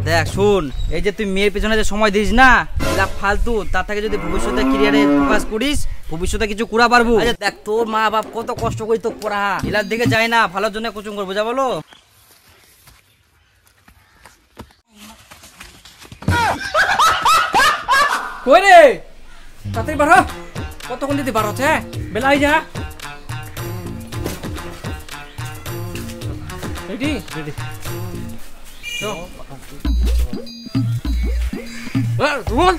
দেখ শুন, এই যে তুই মেয়ের পেছনে যে সময় দিস না, এটা ফালতু। তার থেকে যদি ভবিষ্যতে ক্যারিয়ারে ফোকাস করিস, ভবিষ্যতে কিছু করা পারবো। দেখ তোর মা বাপ কত কষ্ট করি তো পড়া, এলার দিকে যায় না, ভালোর জন্য কোচিং করবো, যা বলো। কই রে, তাড়াতাড়ি বার হ। কতক্ষণ দিতে বার হচ্ছে, বেলা হয়ে যা। Ready ready roll.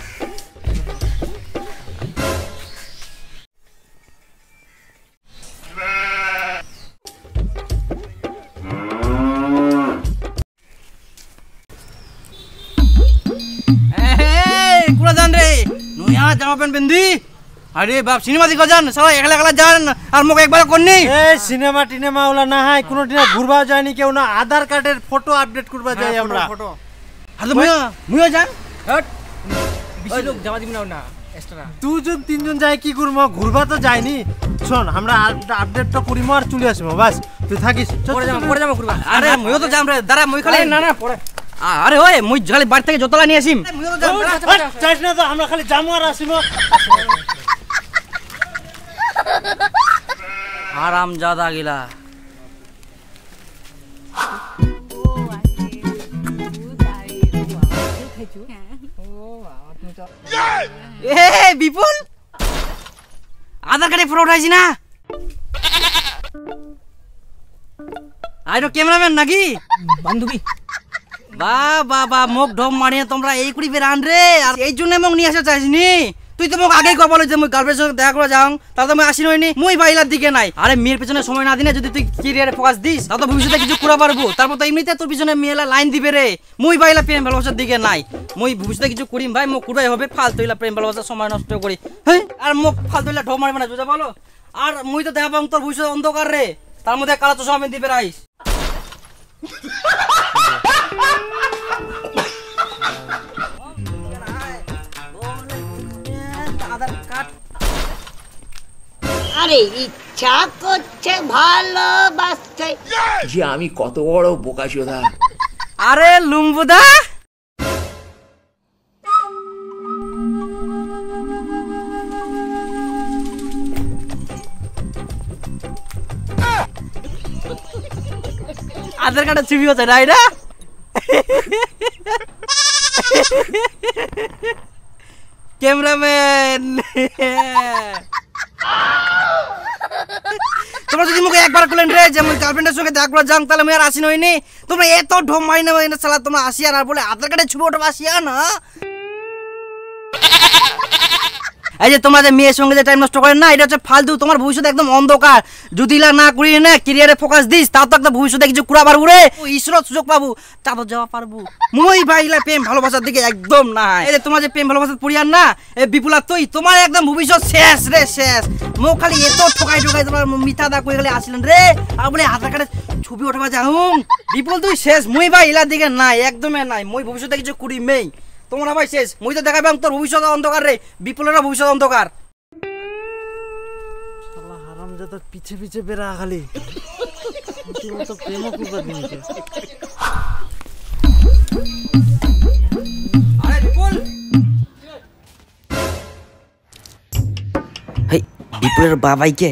জামা প্যান্ট পিন্ধি আরে বাপ সিনেমা দিকে যান, সবাই একলা একলা যান আর মুখ একবার করনি। এই সিনেমা টিনেমা ওলা না হয় কোনো দিন ঘুরবা যায়নি কেউ না, আধার কার্ডের ফটো আপডেট করবা যাই আমরা। ফটো আরে মুইও যান, হট বেশি লোক জামা দিবি না এক্সট্রা। দুজন তিনজন যাই কি করবো, ঘুরবা তো যায়নি। শোন আমরা আপডেটটা করিম আর চলে আসবো, বাস তুই থাকিস। পরে যাবো ঘুরবা। আরে মুইও তো যাম রে, দাঁড়া মুই খালি না না পরে। আরে ওই মুই খালি বাড়ি থেকে জতলা নিয়ে আসিম। চাইছ না তো আমরা খালি যামু আর আসিম। আরাম জাদা গিলা বিপুল আধার কার্ডে ফটো উঠাইছি না। আইনো ক্যামেরাম্যান নাকি বান্ধবী? বা মুখ ঢপ মারিয়ে তোমরা এই কুড়ি বেরান রে, আর এই জন্য মুখ নিয়ে আসা চাইছিনি। তুই তো মোক আগেই কবল যে মুই গার্লফ্রেন্ডের সঙ্গে দেখা করে যাও, তা তো আমি আসি নইনি। মুই বাইলার দিকে নাই। আরে মেয়ের পেছনে সময় না দিনে যদি তুই ক্যারিয়ারে ফোকাস দিস, তা তো ভবিষ্যতে কিছু করা পারবো। তারপর তো এমনিতে তোর পিছনে মেয়েলা লাইন দিবে রে। মুই বাইলা প্রেম ভালোবাসার দিকে নাই। মুই ভবিষ্যতে কিছু করিম ভাই, মুখ কুড়াই হবে ফালতু হইলা প্রেম ভালোবাসার সময় নষ্ট করি। হ্যাঁ আর মুখ ফালতু হইলা ঢপ মারবে না, বুঝা বলো। আর মুই তো দেখা পাবো তোর ভবিষ্যৎ অন্ধকার রে, তার মধ্যে কালা তো সময় দিবে রাইস। আরে ইচ্ছা করছে ভালোবাসতে, যে আমি কত বড় বোকাচোদা। আরে লুম্বুদা আধার কার্ডের ছবি হচ্ছে না এটা। ক্যামেরাম্যান তোমরা যদি মুখে একবার করলেন রে যে আমি গার্লফ্রেন্ডের সঙ্গে দেখা করে যাম, তাহলে আমি আর আসি নইনি। তোমরা এত ঢোম মারি না সালা, তোমরা আসিয়া না বলে আধার কার্ডের ছবি ওটা আসিয়া না। এই যে তোমরা যে মেয়ের সঙ্গে যে টাইম নষ্ট করেন না, এটা হচ্ছে ফালতু। তোমার ভবিষ্যৎ একদম অন্ধকার। যদি না করি না ক্যারিয়ারে ফোকাস দিস, তাও তো একটা ভবিষ্যতে কিছু করা পারবো রে। ঈশ্বর সুযোগ পাবো, চাঁদর যাওয়া পারবো। মুই ভাইলা প্রেম ভালোবাসার দিকে একদম না। এই যে তোমরা যে প্রেম ভালোবাসার পড়িয়ার না, এই বিপুলা তুই তোমার একদম ভবিষ্যৎ শেষ রে শেষ। মুখ খালি এত ঠকাই তোমার মিথ্যা দা করে খালি আসলেন রে, আর বলে আধার কার্ডের ছবি ওঠাবা যাহুম। বিপুল তুই শেষ, মুই ভাই এলার দিকে নাই, একদমই নাই। মুই ভবিষ্যতে কিছু করি মেই, তোমরা ভাই শেষ। মুই তো দেখাবাম তোর ভবিষ্যৎ অন্ধকার রে, বিপুলের ভবিষ্যৎ অন্ধকার। শালা হারামজাদা পিছে পিছে বেরা খালি তো প্রেম করবা দিনকে। আরে বিপুল, হেই বিপুলের বাবাইকে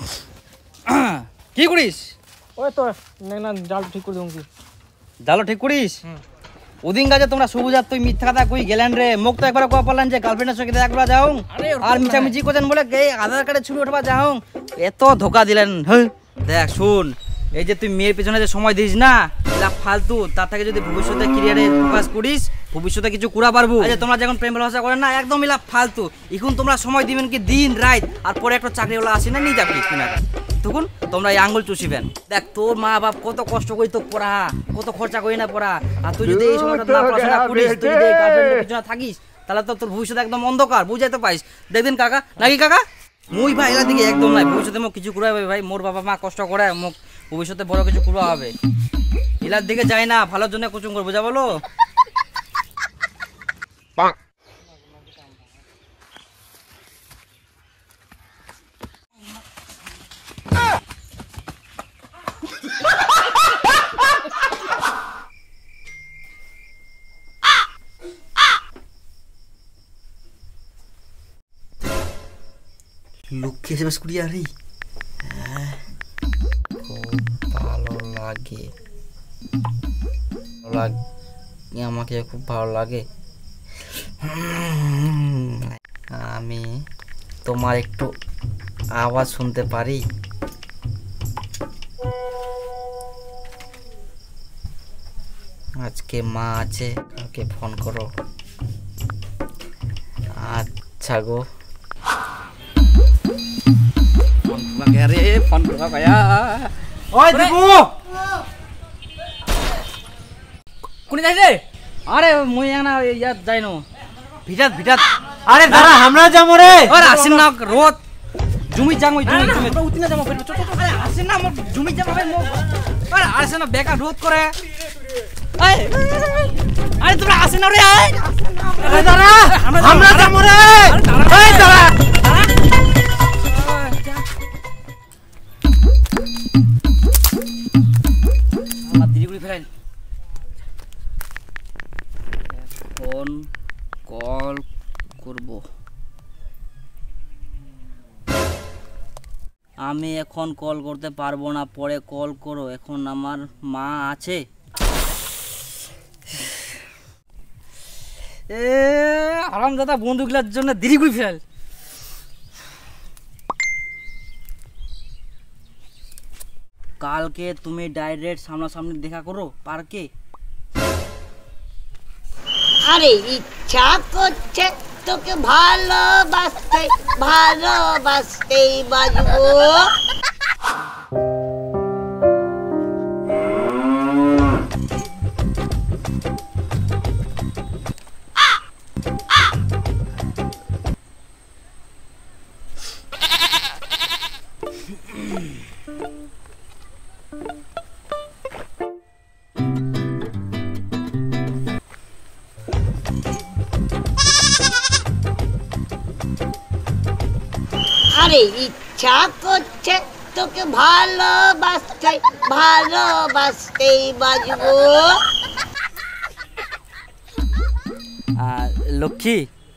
কি করিস? ওই তো না জাল ঠিক করে দেবো। জালো ঠিক করিস? ওদিন গাছে তোমরা সবুজ আর তুই মিথ্যা কথা কই গেলেন রে। মুখ তো একবার কোয়া পারলেন যে গার্লফ্রেন্ডের সঙ্গে দেখা করা যাও, আর মিছামিছি করছেন বলে এই আধার কার্ডের ছবি উঠবা যাও। এত ধোকা দিলেন। দেখ শুন, এই যে তুই মেয়ের পেছনে যে সময় দিস না, এটা ফালতু। তার থেকে যদি ভবিষ্যতে ক্যারিয়ারে ফোকাস করিস, ভবিষ্যতে কিছু করা পারবো। তোমরা যখন প্রেম ভালোবাসা করেন না, একদম এলা ফালতু। এখন তোমরা সময় দিবেন কি দিন রাত, আর পরে একটা চাকরিওয়ালা আসে না নিয়ে যাবি কিনা, তখন তোমরা এই আঙ্গুল চুষিবেন। দেখ তোর মা বাপ কত কষ্ট করি তো পড়া, কত খরচা করি না পড়া, আর তুই যদি এই সময়টা না পড়াশোনা করিস, তুই যদি গার্লফ্রেন্ডের পিছনে থাকিস, তাহলে তো তোর ভবিষ্যৎ একদম অন্ধকার, বুঝাই তো পাইস। দেখবেন কাকা নাকি কাকা, মুই ভাই এলা দিকে একদম নাই। ভবিষ্যতে মোক কিছু করা হবে ভাই, মোর বাবা মা কষ্ট করে, মোক ভবিষ্যতে বড় কিছু করা হবে। এলার দিকে যাই না, ভালোর জন্য কোচিং করবো, যা বলো। লক্ষ্মী এসএমএস করি আরে খুব ভালো লাগে আমাকে খুব ভালো লাগে আমি তোমার একটু আওয়াজ শুনতে পারি আজকে মা আছে কালকে ফোন করো আচ্ছা গো ফোন তোমাকে রে ফোন করবা ভাইয়া ওই দিবু কোনি যাইছে আরে মুই না ইয়াত যাইনো ভিটাত আরে দাঁড়া আমরা যাবো রে আরে আসেন না রোদ জমি যাং ওই জমি আমরা উঠিনা যাবো ফের ছোট ছোট আরে আসেন না মোর জমি যাবো ভাই মোর আরে আসেন না বেকার রোদ করে আরে তোমরা আসেন না রে আরে দাঁড়া আমরা যাবো রে এই দাঁড়া আমার দিদিগুলি ফেরাইল ফোন কল করব আমি এখন কল করতে পারবো না পরে কল করো এখন আমার মা আছে এ আরামদাদা বন্ধুগুলার জন্য দিদিগুলি ফেরাইল কালকে তুমি ডাইরেক্ট সামনাসামনি দেখা করো পার্কে আরে ইচ্ছা করছে তোকে ভালোবাসতেই বাজবো আরে ইচ্ছা করছে তোকে ভালোবাসতেই বাজবো লক্ষ্মী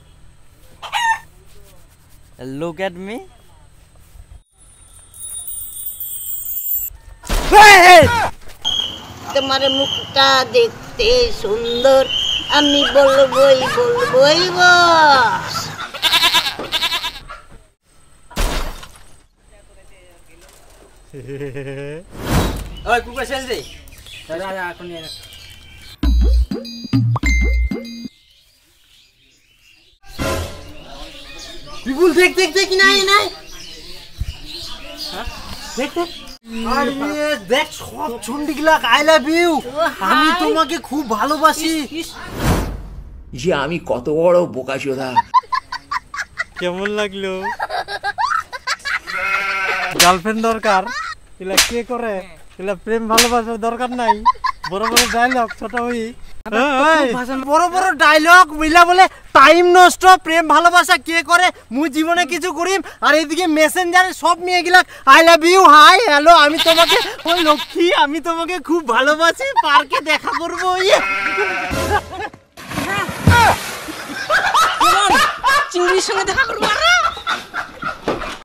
look at me তোমার মুখটা দেখতে সুন্দর আমি বলবোই বস ওই কুকুর শেষ দে যা যা এখন নিয়ে বিপুল দেখ কি নাই দেখ আরে দেখ সব চন্ডিগুলা আই লাভ ইউ আমি তোমাকে খুব ভালোবাসি যে আমি কত বড় বোকাচোদা। কেমন লাগলো গার্লফ্রেন্ড দরকার এলা কে করে এলা প্রেম ভালোবাসার দরকার নাই বড় বড় ডায়লগ ছোট হই বড় বড় ডায়লগ মিলা বলে টাইম নষ্ট প্রেম ভালোবাসা কে করে মুই জীবনে কিছু করিম আর এদিকে মেসেঞ্জারে সব মেয়ে গিলা I love you hi hello আমি তোমাকে ওই লক্ষ্মী আমি তোমাকে খুব ভালোবাসি পার্কে দেখা করবো চিংড়ির সঙ্গে দেখা করবো